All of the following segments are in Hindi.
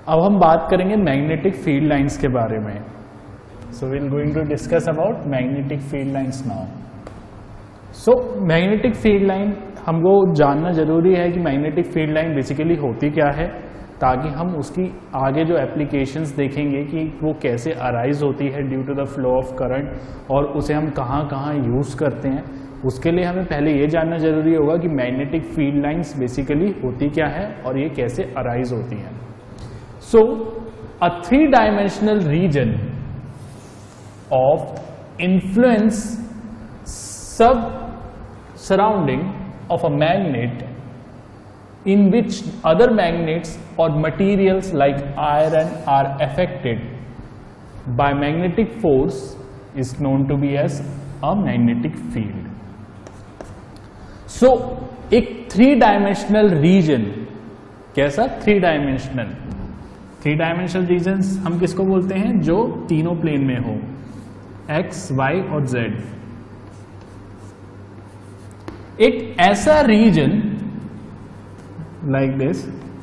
अब हम बात करेंगे मैग्नेटिक फील्ड लाइंस के बारे में। So we are going to discuss about magnetic field lines now. So magnetic field line हमको जानना जरूरी है कि मैग्नेटिक फील्ड लाइन बेसिकली होती क्या है, ताकि हम उसकी आगे जो एप्लीकेशंस देखेंगे कि वो कैसे अराइज होती है due to the flow of current और उसे हम कहाँ कहाँ यूज़ करते हैं। उसके लिए हमें पहले ये जानना जरूरी होगा कि मैग्नेटिक फील्ड लाइंस बेसिकली होती क्या है और ये कैसे अराइज होती हैं। So a 3-dimensional region of influence surrounding of a magnet in which other magnets or materials like iron are affected by magnetic force is known to be as a magnetic field. So एक 3-dimensional region, कैसा 3-dimensional? 3-dimensional regions हम किसको बोलते हैं? जो तीनों प्लेन में हो, x, y और z। एक ऐसा region like this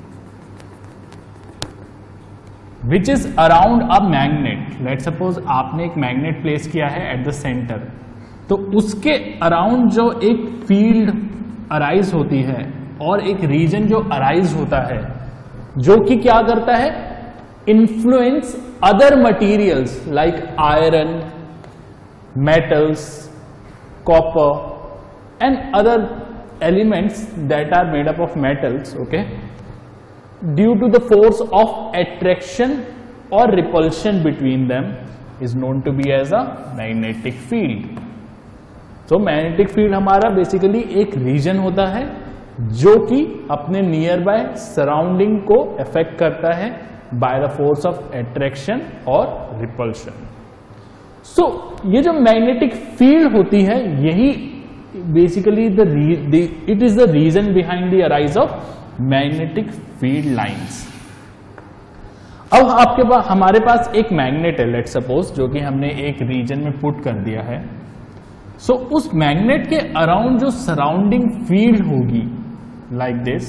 which is around a magnet. Let suppose आपने एक मैग्नेट प्लेस किया है एट द सेंटर, तो उसके अराउंड जो एक फील्ड अराइज होती है और एक रीजन जो अराइज होता है जो कि क्या करता है, influence other materials like iron, metals, copper and other elements that are made up of metals, okay, due to the force of attraction or repulsion between them is known to be as a magnetic field. So magnetic field हमारा basically एक region होता है जो कि अपने nearby surrounding को affect करता है by the force of attraction और repulsion. So ये जो magnetic field होती है यही basically it is the reason behind the arise of magnetic field lines. अब आपके पास हमारे पास एक मैग्नेट है, लेट सपोज, जो कि हमने एक रीजन में पुट कर दिया है। सो उस मैग्नेट के अराउंड जो सराउंडिंग फील्ड होगी लाइक दिस,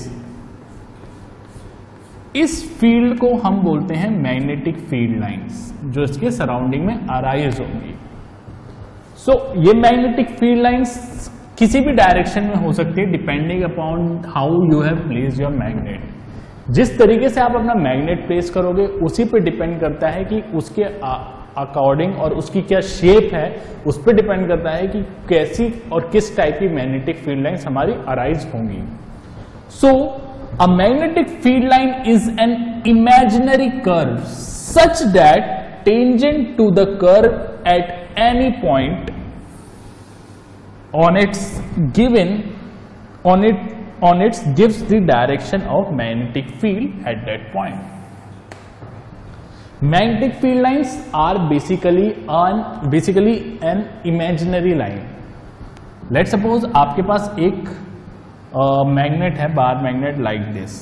इस फील्ड को हम बोलते हैं मैग्नेटिक फील्ड लाइंस, जो इसके सराउंडिंग में अराइज होंगी। सो ये मैग्नेटिक फील्ड लाइंस किसी भी डायरेक्शन में हो सकती है depending upon how you have placed your magnet. जिस तरीके से आप अपना मैग्नेट प्लेस करोगे उसी पे डिपेंड करता है कि उसके अकॉर्डिंग और उसकी क्या शेप है, उस पर डिपेंड करता है कि कैसी और किस टाइप की मैग्नेटिक फील्ड लाइंस हमारी अराइज होंगी। So a magnetic field line is an imaginary curve such that tangent to the curve at any point on its gives the direction of magnetic field at that point. Magnetic field lines are basically an imaginary line. Let's suppose आपके पास एक मैग्नेट है, बार मैग्नेट लाइक दिस,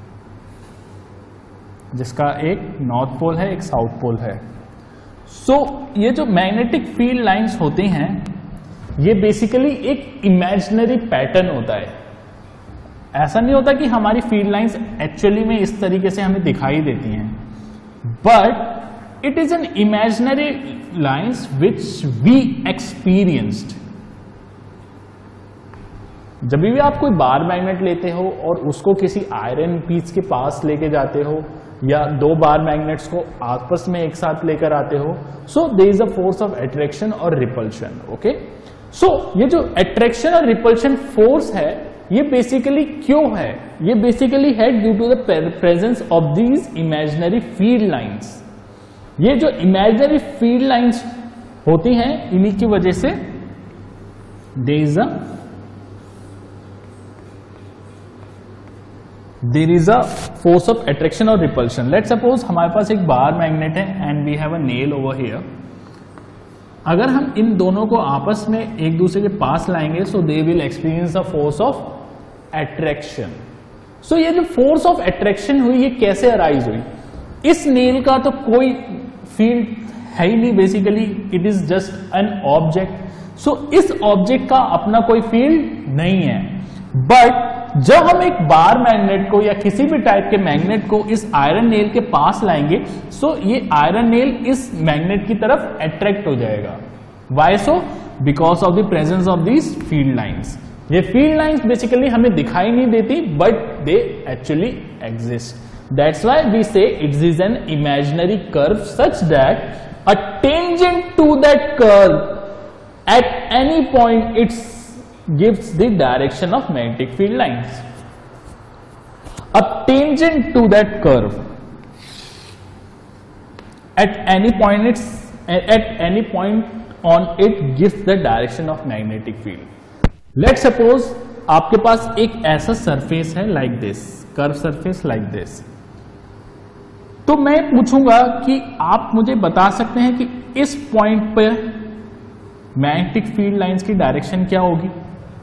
जिसका एक नॉर्थ पोल है, एक साउथ पोल है। सो ये जो मैग्नेटिक फील्ड लाइंस होती हैं ये बेसिकली एक इमेजिनरी पैटर्न होता है। ऐसा नहीं होता कि हमारी फील्ड लाइंस एक्चुअली में इस तरीके से हमें दिखाई देती हैं, but it is an imaginary lines which we experienced. जब भी आप कोई बार मैग्नेट लेते हो और उसको किसी आयरन पीस के पास लेके जाते हो या दो बार मैग्नेट्स को आपस में एक साथ लेकर आते हो, so there is a force of attraction और रिपल्शन। ओके, सो ये जो अट्रैक्शन और रिपल्शन फोर्स है ये बेसिकली क्यों है? ये बेसिकली है due to the presence of these imaginary field lines. ये जो इमेजिनरी फील्ड लाइंस होती हैं इन्हीं की वजह से there is a force of attraction और रिपल्शन। लेट सपोज हमारे पास एक बार मैग्नेट है and we have a nail over here. अगर हम इन दोनों को आपस में एक दूसरे के पास लाएंगे so they will experience the force of attraction. So ये जो फोर्स ऑफ अट्रैक्शन हुई ये कैसे अराइज हुई? इस नेल का तो कोई फील्ड है ही नहीं, basically it is just an object. So इस ऑब्जेक्ट का अपना कोई फील्ड नहीं है, बट जब हम एक बार मैग्नेट को या किसी भी टाइप के मैग्नेट को इस आयरन नेल के पास लाएंगे, सो ये आयरन नेल इस मैग्नेट की तरफ अट्रैक्ट हो जाएगा। Why so? Because of the presence of these field lines. ये फील्ड लाइंस बेसिकली हमें दिखाई नहीं देती, but they actually exist. That's why we say it is an imaginary curve such that a tangent to that curve at any point it's gives the direction of magnetic field lines. A tangent to that curve at any point on it gives the direction of magnetic field. Let's suppose आपके पास एक ऐसा सरफेस है like this, curve surface like this. तो मैं पूछूंगा कि आप मुझे बता सकते हैं कि इस पॉइंट पर मैग्नेटिक फील्ड लाइंस की डायरेक्शन क्या होगी?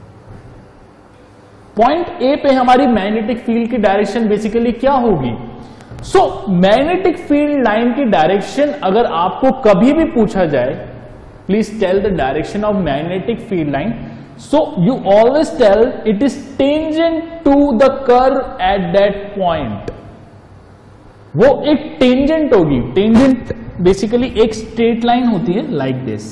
पॉइंट ए पे हमारी मैग्नेटिक फील्ड की डायरेक्शन बेसिकली क्या होगी? सो मैग्नेटिक फील्ड लाइन की डायरेक्शन अगर आपको कभी भी पूछा जाए, please tell the direction of magnetic field line, so you always tell it is tangent to the curve at that point. वो एक टेंजेंट होगी। टेंजेंट बेसिकली एक स्ट्रेट लाइन होती है लाइक दिस।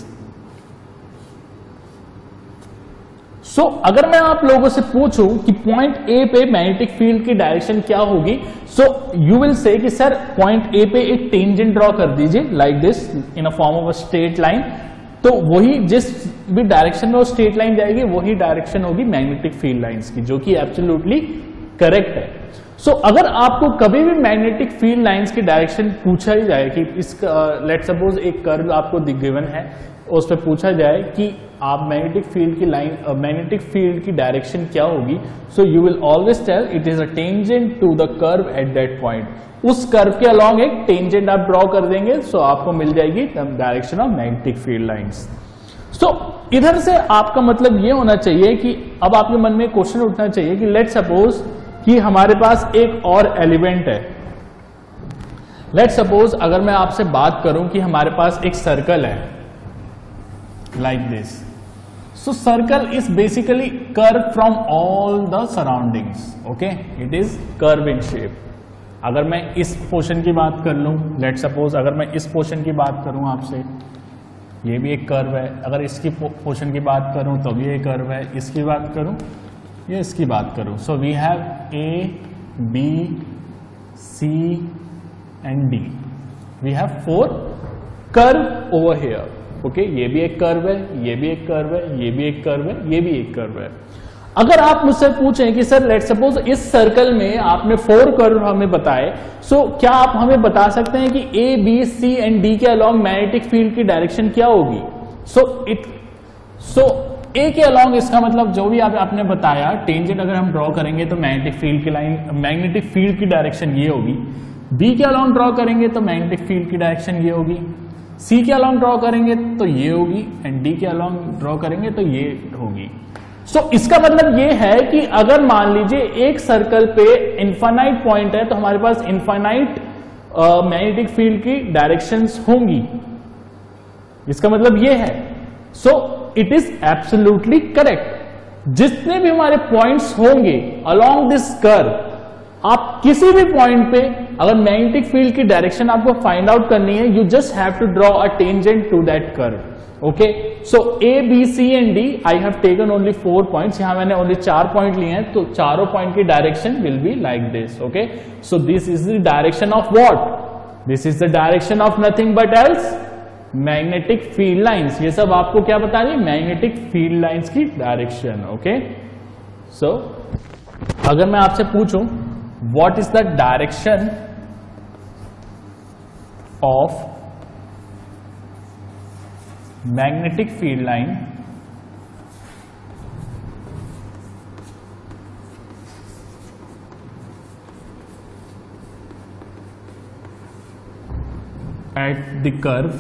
सो अगर मैं आप लोगों से पूछूं कि पॉइंट ए पे मैग्नेटिक फील्ड की डायरेक्शन क्या होगी, सो यू विल से कि सर पॉइंट ए पे एक टेंजेंट ड्रॉ कर दीजिए like this in a form of a straight line. तो वही जिस भी डायरेक्शन में वो स्ट्रेट लाइन जाएगी वही डायरेक्शन होगी मैग्नेटिक फील्ड लाइंस की, जो कि एब्सोल्युटली करेक्ट है। सो अगर आपको कभी भी मैग्नेटिक फील्ड लाइंस की डायरेक्शन पूछा ही जाए कि इसका लेट सपोज एक कर्व आपको गिवन है, उस पर पूछा जाए कि आप मैग्नेटिक फील्ड की लाइन मैग्नेटिक फील्ड की डायरेक्शन क्या होगी, so you will always tell it is a tangent to the curve at that point. उस कर्व के अलॉन्ग एक टेंजेंट आप ड्रॉ कर देंगे, सो आपको मिल जाएगी direction of magnetic field lines. So इधर से आपका मतलब ये होना चाहिए कि अब आपके मन में क्वेश्चन उठना चाहिए कि लेट सपोज कि हमारे पास एक और एलिमेंट है। लेट सपोज अगर मैं आपसे बात करूं कि हमारे पास एक सर्कल है like this. So circle is basically curve from all the surroundings. Okay, it is curve in shape. अगर मैं इस पोर्शन की बात कर लूं, लेट सपोज अगर मैं इस पोर्शन की बात करूं आपसे, ये भी एक कर्व है। अगर इसकी पोर्शन की बात करूं तो भी एक कर्व है। इसकी बात करूं या इसकी बात करूं, so we have A, B, C and D. We have 4 curve over here. Okay, ये भी एक कर्व है, ये भी एक कर्व है, ये भी एक कर्व है, ये भी एक कर्व है। अगर आप मुझसे पूछें कि सर लेट सपोज इस सर्कल में आपने 4 कर्व हमें बताए, सो क्या आप हमें बता सकते हैं कि A, B, C and D के अलॉन्ग मैग्नेटिक फील्ड की डायरेक्शन क्या होगी? सो ए के अलॉन्ग इसका मतलब जो भी आपने बताया टेंजेंट अगर हम ड्रॉ करेंगे तो मैग्नेटिक फील्ड की लाइन मैग्नेटिक फील्ड की डायरेक्शन ये होगी। बी के अलॉन्ग ड्रॉ करेंगे तो मैग्नेटिक फील्ड की डायरेक्शन ये होगी। सी के अलॉन्ग ड्रॉ करेंगे तो ये होगी एंड डी के अलॉन्ग ड्रॉ करेंगे तो ये होगी। सो इसका मतलब ये है कि अगर मान लीजिए एक सर्कल पे इनफाइनाइट पॉइंट है तो हमारे पास इनफाइनाइट मैग्नेटिक फील्ड की डायरेक्शंस होंगी। इसका मतलब ये है। So it is absolutely correct. जितने भी हमारे पॉइंट्स होंगे अलोंग दिस कर्व, आप किसी भी पॉइंट पे अगर मैग्नेटिक फील्ड की डायरेक्शन आपको फाइंड आउट करनी है, you just have to draw a tangent to that curve. Okay, so A, B, C and D I have taken only 4 points. यहां मैंने ओनली 4 पॉइंट लिए हैं, तो चारों पॉइंट की direction will be like this. Okay, so this is the direction of what? This is the direction of nothing but else magnetic field lines. ये सब आपको क्या बता रही है? मैग्नेटिक फील्ड लाइंस की डायरेक्शन। ओके, सो अगर मैं आपसे पूछूं what is the direction of magnetic field line at the curve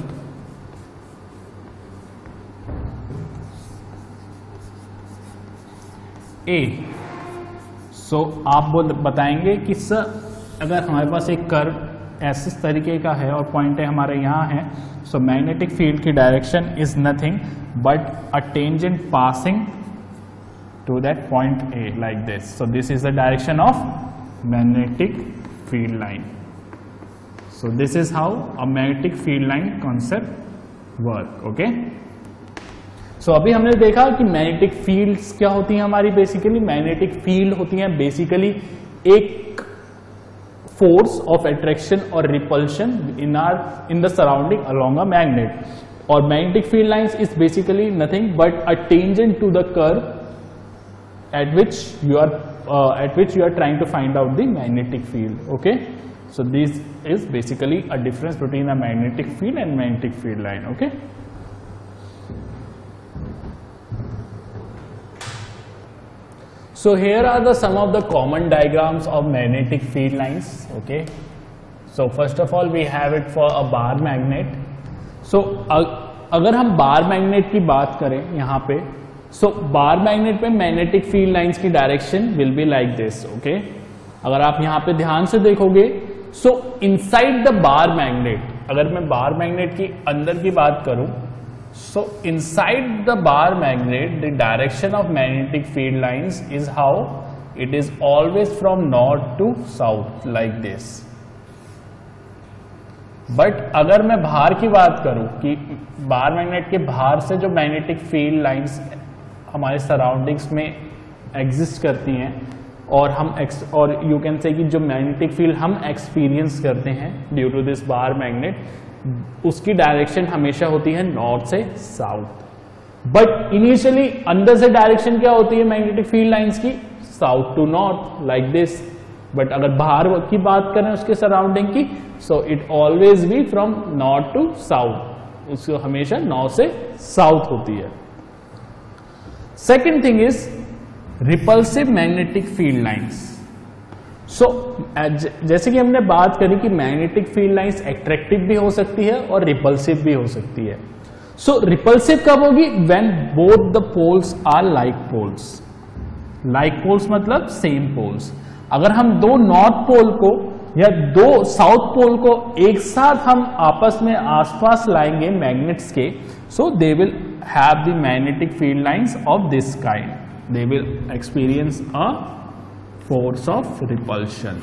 A। So आप बताएंगे कि सर अगर हमारे पास एक कर्व ऐसे तरीके का है और पॉइंट है हमारे यहाँ है, सो मैग्नेटिक फील्ड की direction is nothing but a tangent passing to that point A like this. So this is the direction of magnetic field line. So this is how a magnetic field line concept work. Okay. So अभी हमने देखा कि मैग्नेटिक फील्ड्स क्या होती हैं हमारी. बेसिकली मैग्नेटिक फील्ड होती हैं बेसिकली एक फोर्स ऑफ अट्रैक्शन और repulsion in the surrounding along a magnet. और magnetic field lines is basically nothing but a tangent to the curve at which you are trying to find out the magnetic field. Okay, so this is basically a difference between a magnetic field and magnetic field line. Okay, so here are some of the common diagrams of magnetic field lines. Okay, so first of all we have it for a bar magnet. So अगर हम बार मैग्नेट की बात करें यहाँ पे, सो बार मैग्नेट पे मैग्नेटिक फील्ड लाइंस की direction will be like this. Okay, अगर आप यहां पे ध्यान से देखोगे, so inside the bar magnet, अगर मैं बार मैग्नेट की अंदर की बात करूं, so inside the bar magnet the direction of magnetic field lines is how it is always from north to south like this. But अगर मैं बाहर की बात करूं कि बार मैग्नेट के बाहर से जो मैग्नेटिक फील्ड लाइंस हमारे सराउंडिंग्स में एग्जिस्ट करती हैं और यू कैन से कि जो मैग्नेटिक फील्ड हम एक्सपीरियंस करते हैं due to this bar magnet, उसकी डायरेक्शन हमेशा होती है नॉर्थ से साउथ. बट इनिशियली अंदर से डायरेक्शन क्या होती है मैग्नेटिक फील्ड लाइंस की? South to north like this. But अगर बाहर की बात करें उसके सराउंडिंग की, so it always be from north to south, उसको हमेशा नॉर्थ से साउथ होती है. Second thing is repulsive magnetic field lines. So जैसे कि हमने बात करी कि मैग्नेटिक फील्ड लाइंस एट्रैक्टिव भी हो सकती है और रिपल्सिव भी हो सकती है. सो रिपल्सिव कब होगी? When both the poles are like poles. Like poles मतलब सेम पोल्स. अगर हम दो नॉर्थ पोल को या दो साउथ पोल को एक साथ हम आपस में आसपास लाएंगे मैग्नेट्स के, so they will have the magnetic field lines of this kind. They will experience a force of repulsion.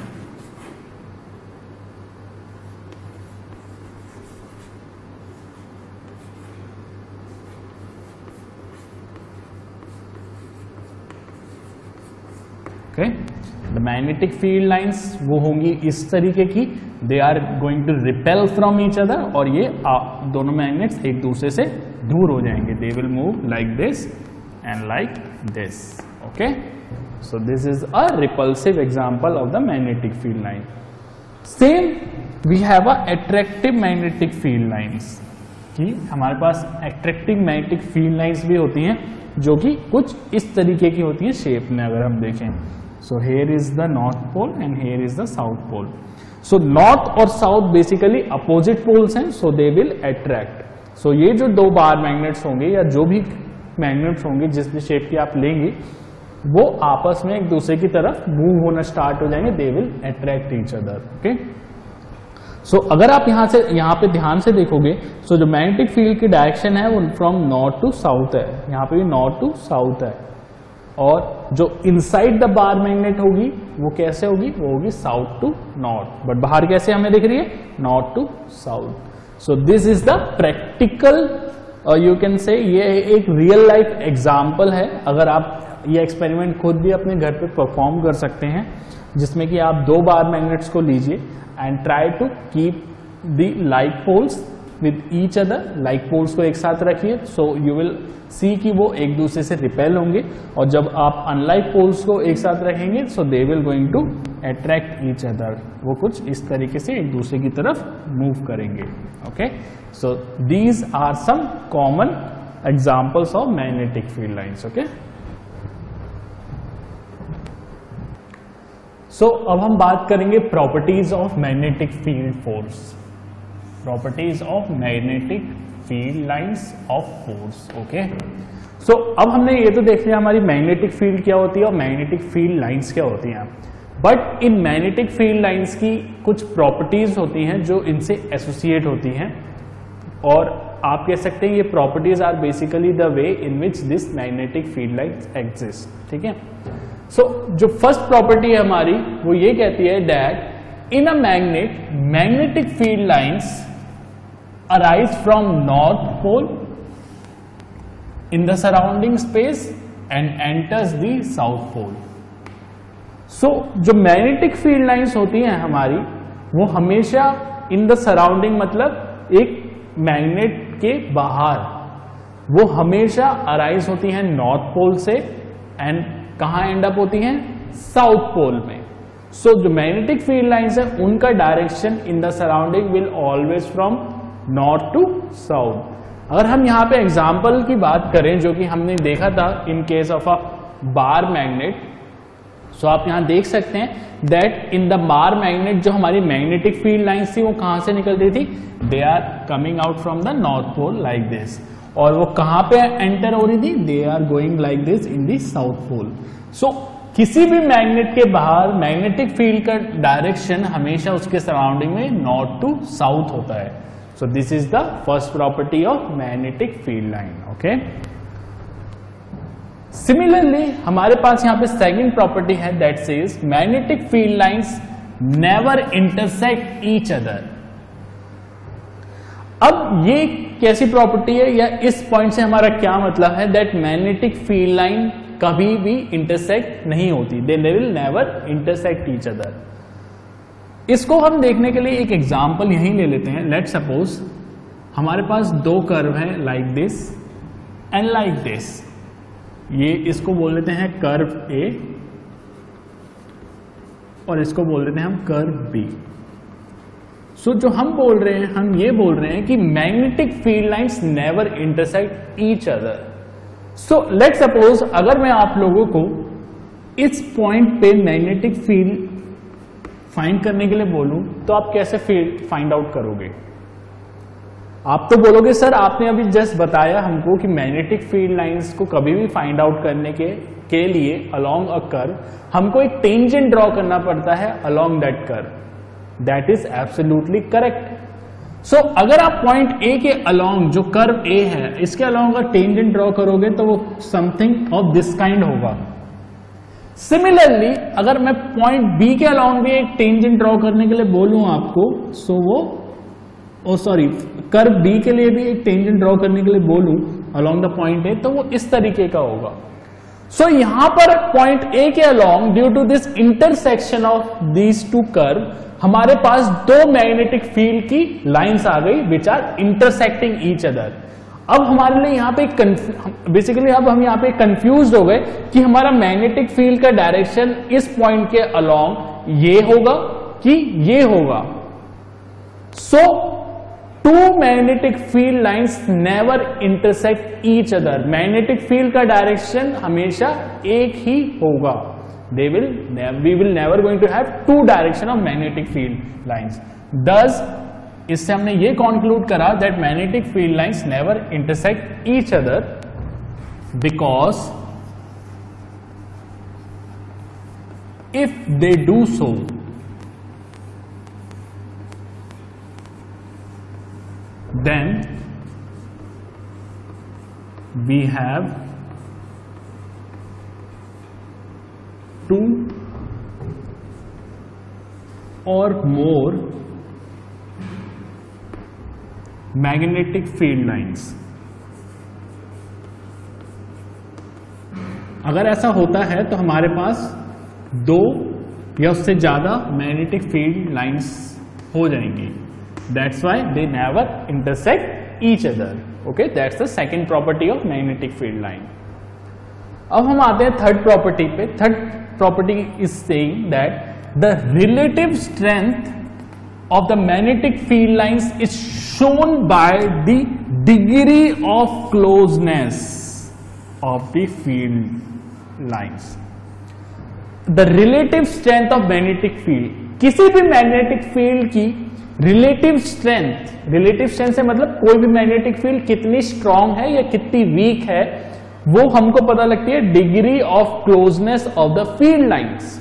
Okay, the magnetic field lines वो होंगी इस तरीके की, they are going to repel from each other, और ये दोनों मैग्नेट्स एक दूसरे से दूर हो जाएंगे. They will move like this and like this. Okay, so this is a repulsive example of the magnetic field line. Same we have a attractive magnetic field lines. कि हमारे पास attractive magnetic field lines भी होती हैं जो कि कुछ इस तरीके की होती हैं शेप में. अगर हम देखें, so here is the north pole and here is the south pole. So north और south basically opposite poles हैं, so they will attract. So ये जो दो बार मैग्नेट्स होंगे या जो भी मैग्नेट्स होंगे जिस भी शेप की आप लेंगे, वो आपस में एक दूसरे की तरफ मूव होना स्टार्ट हो जाएंगे. They will attract each other. Okay, so अगर आप यहाँ पे ध्यान से देखोगे, सो जो मैग्नेटिक फील्ड की डायरेक्शन है वो फ्रॉम नॉर्थ टू साउथ है. यहाँ पे भी नॉर्थ टू साउथ है. और जो इनसाइड द बार मैग्नेट होगी वो कैसे होगी? वो होगी साउथ टू नॉर्थ. बट बाहर कैसे हमें दिख रही है? North to south. So this is the practical, you can say ये एक रियल लाइफ एग्जाम्पल है. अगर आप ये एक्सपेरिमेंट खुद भी अपने घर पे परफॉर्म कर सकते हैं, जिसमें कि आप दो बार मैग्नेट्स को लीजिए and try to keep the like poles with each other. Like poles को एक साथ रखिए, सो यू विल सी कि वो एक दूसरे से रिपेल होंगे. और जब आप अनलाइक पोल्स को एक साथ रखेंगे, so they will going to attract each other. वो कुछ इस तरीके से एक दूसरे की तरफ मूव करेंगे. Okay, so these are some common examples of magnetic field lines. Okay, so अब हम बात करेंगे properties of magnetic field force. Properties of magnetic field lines of force. Okay, so अब हमने ये तो देख लिया हमारी मैग्नेटिक फील्ड क्या होती है और मैग्नेटिक फील्ड लाइंस क्या होती हैं. बट इन मैग्नेटिक फील्ड लाइंस की कुछ प्रॉपर्टीज होती हैं जो इनसे एसोसिएट होती हैं, और आप कह सकते हैं ये properties are basically the way in which this magnetic field lines exist. ठीक है, सो जो फर्स्ट प्रॉपर्टी है हमारी वो ये कहती है that in a magnet magnetic field lines arise from north pole in the surrounding space and enters the south pole. So जो मैग्नेटिक फील्ड लाइंस होती हैं हमारी वो हमेशा इन द सराउंडिंग, मतलब एक मैग्नेट के बाहर, वो हमेशा अराइज होती हैं नॉर्थ पोल से एंड कहां एंड अप होती हैं, साउथ पोल में। सो जो मैग्नेटिक फील्ड लाइंस है उनका direction in the surrounding will always from north to south. अगर हम यहां पे एग्जांपल की बात करें जो कि हमने देखा था in case of a bar magnet, so आप यहां देख सकते हैं that in the bar magnet जो हमारी मैग्नेटिक फील्ड लाइंस थी वो कहां से निकलती थी, they are coming out from the north pole like this, और वो कहां पे एंटर हो रही थी, they are going like this in the south pole. So किसी भी मैग्नेट के बाहर मैग्नेटिक फील्ड का डायरेक्शन हमेशा उसके सराउंडिंग में नॉर्थ टू साउथ होता है। So this is the first property of magnetic field line. Okay, similarly हमारे पास यहां पे सेकंड प्रॉपर्टी है that says magnetic field lines never intersect each other. अब ये कैसी प्रॉपर्टी है या इस पॉइंट से हमारा क्या मतलब है, दैट मैग्नेटिक फील्ड लाइन कभी भी इंटरसेक्ट नहीं होती, they will never intersect each other. इसको हम देखने के लिए एक एग्जांपल यहीं ले लेते हैं। लेट सपोज हमारे पास दो कर्व है like this and like this, ये इसको बोल देते हैं कर्व ए और इसको बोल देते हैं हम कर्व बी। सो जो हम बोल रहे हैं, हम ये बोल रहे हैं कि magnetic field lines never intersect each other. So let suppose अगर मैं आप लोगों को इस पॉइंट पे मैग्नेटिक फील्ड फाइंड करने के लिए बोलूं तो आप कैसे फाइंड आउट करोगे? आप तो बोलोगे सर आपने अभी जस्ट बताया हमको कि मैग्नेटिक फील्ड लाइंस को कभी भी फाइंड आउट करने के लिए अलोंग अ कर्व हमको एक टेंजेंट ड्रॉ करना पड़ता है along that curve. That is absolutely correct. So अगर आप पॉइंट ए के अलोंग जो कर्व ए है इसके अलोंग अगर टेंजेंट ड्रॉ करोगे तो वो समथिंग ऑफ दिस काइंड होगा। सिमिलरली अगर मैं पॉइंट बी के अलोंग भी एक टेंजेंट ड्रॉ करने के लिए बोलूं आपको, सो वो कर्व बी के लिए भी एक टेंजेंट ड्रॉ करने के लिए बोलूं अलोंग द पॉइंट ए, तो वो इस तरीके का होगा। सो यहां पर पॉइंट ए के along due to this intersection of these two curve हमारे पास दो मैग्नेटिक फील्ड की लाइंस आ गई which are intersecting each other. अब हमारे लिए यहां पे बेसिकली अब हम यहां पे कंफ्यूज हो गए कि हमारा मैग्नेटिक फील्ड का डायरेक्शन इस पॉइंट के अलोंग ये होगा कि ये होगा। So two magnetic field lines never intersect each other. Magnetic field का डायरेक्शन हमेशा एक ही होगा। we will never going to have two direction of magnetic field lines. Thus इससे हमने ये conclude करा that magnetic field lines never intersect each other because if they do so then we have two or more magnetic field lines। अगर ऐसा होता है तो हमारे पास दो या उससे ज्यादा मैग्नेटिक फील्ड लाइंस हो जाएंगी। That's why they never intersect each other. Okay, that's the second property of magnetic field line. अब हम आते हैं थर्ड प्रॉपर्टी पे। Third property is saying that the relative strength of the magnetic field lines is shown by the degree of closeness of the field lines. The relative strength of magnetic field, किसी भी magnetic field की relative strength से मतलब कोई भी magnetic field कितनी strong है या कितनी weak है वो हमको पता लगती है degree of closeness of the field lines।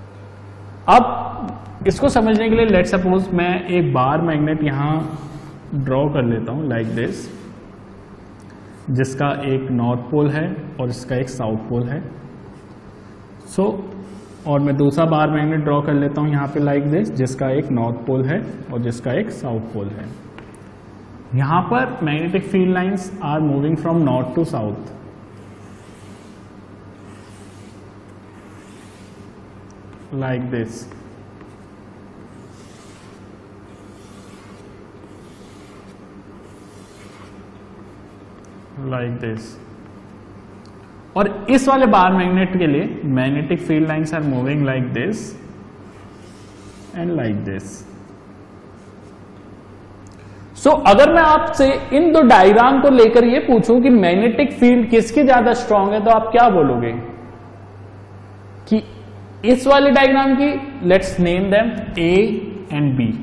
अब इसको समझने के लिए लेट सपोज मैं एक बार मैग्नेट यहां ड्रॉ कर लेता हूं लाइक दिस, जिसका एक नॉर्थ पोल है और इसका एक साउथ पोल है। सो और मैं दूसरा बार मैग्नेट ड्रॉ कर लेता हूं यहां पे लाइक दिस, जिसका एक नॉर्थ पोल है और जिसका एक साउथ पोल है। यहां पर magnetic field lines are moving from north to south. Like this, like this. और इस वाले बार मैग्नेट के लिए magnetic field lines are moving like this and like this. So अगर मैं आपसे इन दो डायग्राम को लेकर ये पूछूं कि मैग्नेटिक फील्ड किसकी ज्यादा स्ट्रांग है, तो आप क्या बोलोगे कि इस वाले डायग्राम की, let's name them A and B.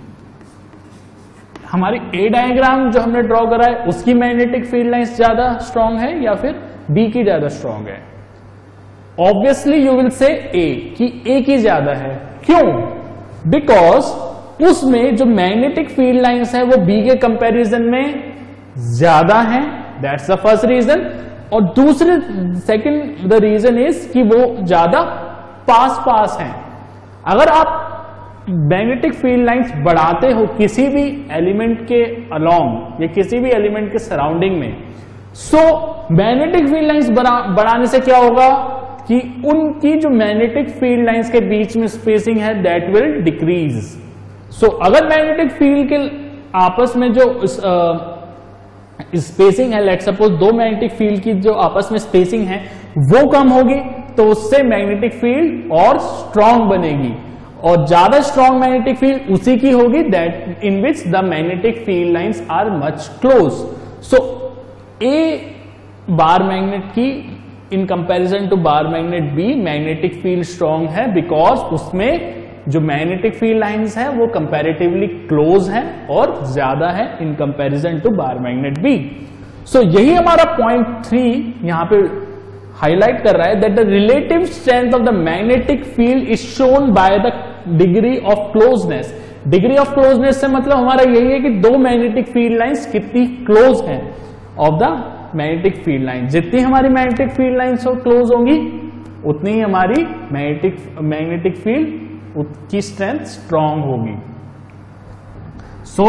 हमारी ए डायग्राम जो हमने ड्रॉ करा है उसकी मैग्नेटिक फील्ड लाइंस ज्यादा स्ट्रांग है या फिर बी की ज्यादा स्ट्रांग है? ऑब्वियसली यू विल से ए, कि ए की ज्यादा है। क्यों? बिकॉज उसमें जो मैग्नेटिक फील्ड लाइंस है वो बी के कंपैरिजन में ज्यादा है, दैट्स द फर्स्ट रीजन। और दूसरे सेकंड द रीजन इज कि वो ज्यादा पास पास हैं। अगर आप मैग्नेटिक फील्ड लाइंस बढ़ाते हो किसी भी एलिमेंट के अलोंग या किसी भी एलिमेंट के सराउंडिंग में, सो मैग्नेटिक फील्ड लाइंस बढ़ाने से क्या होगा कि उनकी जो मैग्नेटिक फील्ड लाइंस के बीच में स्पेसिंग है दैट विल डिक्रीज। सो अगर मैग्नेटिक फील्ड के आपस में जो स्पेसिंग है, लेट्स सपोज दो मैग्नेटिक फील्ड की जो आपस में स्पेसिंग है वो कम होगी, तो उससे मैग्नेटिक फील्ड और स्ट्रांग बनेगी, और ज्यादा स्ट्रांग मैग्नेटिक फील्ड उसी की होगी that in which the magnetic field lines are much close. So A bar magnet की in comparison to bar magnet B magnetic field strong है, बिकॉज उसमें जो मैग्नेटिक फील्ड लाइंस है वो कंपैरेटिवली क्लोज है और ज्यादा है in comparison to bar magnet B. So यही हमारा पॉइंट 3 यहां पे हाईलाइट कर रहा है, that the relative strength of the magnetic field is shown by the degree of closeness. Degree of closeness से मतलब हमारा यही है कि दो मैग्नेटिक फील्ड लाइंस कितनी क्लोज हैं of the magnetic field line. जितनी हमारी मैग्नेटिक फील्ड लाइंस क्लोज होंगी उतनी ही हमारी मैग्नेटिक फील्ड की स्ट्रेंथ स्ट्रांग होगी। So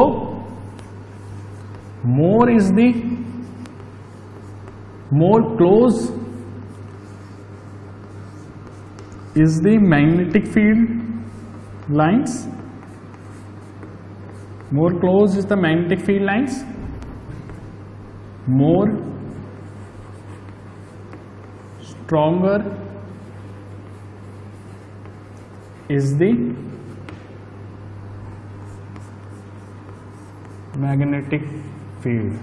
more is the more close is the magnetic field lines, more close is the magnetic field lines, more stronger is the magnetic field।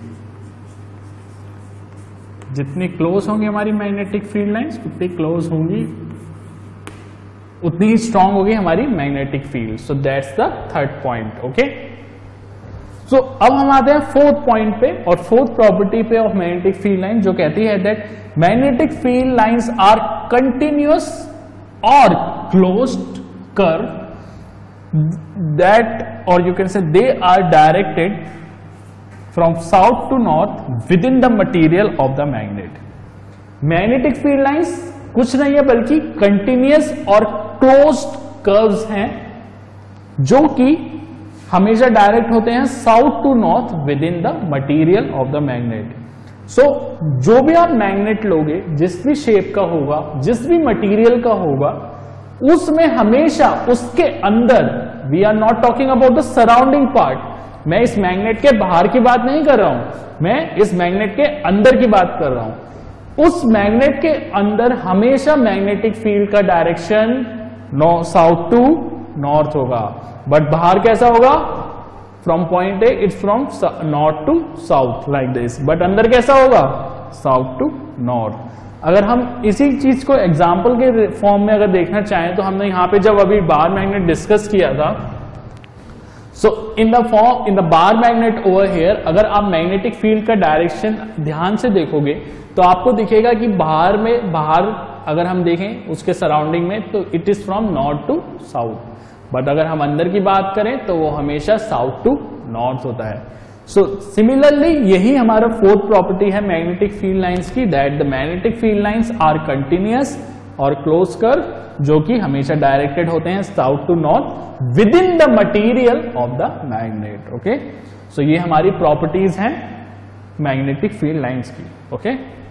जितनी क्लोज होंगी हमारी मैग्नेटिक फील्ड लाइंस उतनी क्लोज होंगी उतनी ही स्ट्रांग होगी हमारी magnetic field. So that's the third point. Okay, so अब हम आते हैं फोर्थ पॉइंट पे और फोर्थ प्रॉपर्टी पे ऑफ मैग्नेटिक फील्ड लाइन, जो कहती है that magnetic field lines are continuous और क्लोज्ड कर्व दैट, और you can say they are directed from south to north within the material of the magnet. Magnetic field lines कुछ नहीं है बल्कि कंटिन्यूअस और क्लोज्ड कर्व्स हैं जो कि हमेशा डायरेक्ट होते हैं south to north within the material of the magnet. So जो भी आप मैग्नेट लोगे, जिस भी शेप का होगा, जिस भी मटीरियल का होगा, उसमें हमेशा उसके अंदर, we are not talking about the surrounding part, मैं इस मैग्नेट के बाहर की बात नहीं कर रहा हूं, मैं इस मैग्नेट के अंदर की बात कर रहा हूं। उस मैग्नेट के अंदर हमेशा मैग्नेटिक फील्ड का डायरेक्शन साउथ टू नॉर्थ होगा, बट बाहर कैसा होगा? From point A it's from north to south like this, but अंदर कैसा होगा? South to north. अगर हम इसी चीज को एग्जाम्पल के फॉर्म में अगर देखना चाहें तो हमने यहां पे जब अभी बार मैग्नेट डिस्कस किया था, so in the bar magnet over here, अगर आप मैग्नेटिक फील्ड का डायरेक्शन ध्यान से देखोगे तो आपको दिखेगा कि बाहर अगर हम देखें उसके सराउंडिंग में तो it is from north to south, but अगर हम अंदर की बात करें तो वो हमेशा साउथ टू नॉर्थ होता है। सो सिमिलरली यही हमारा फोर्थ प्रॉपर्टी है मैग्नेटिक फील्ड लाइंस की, that the magnetic field lines are continuous और क्लोज कर्व जो कि हमेशा डायरेक्टेड होते हैं south to north within the material of the magnet. Okay, so ये हमारी प्रॉपर्टीज हैं मैग्नेटिक फील्ड लाइंस की। ओके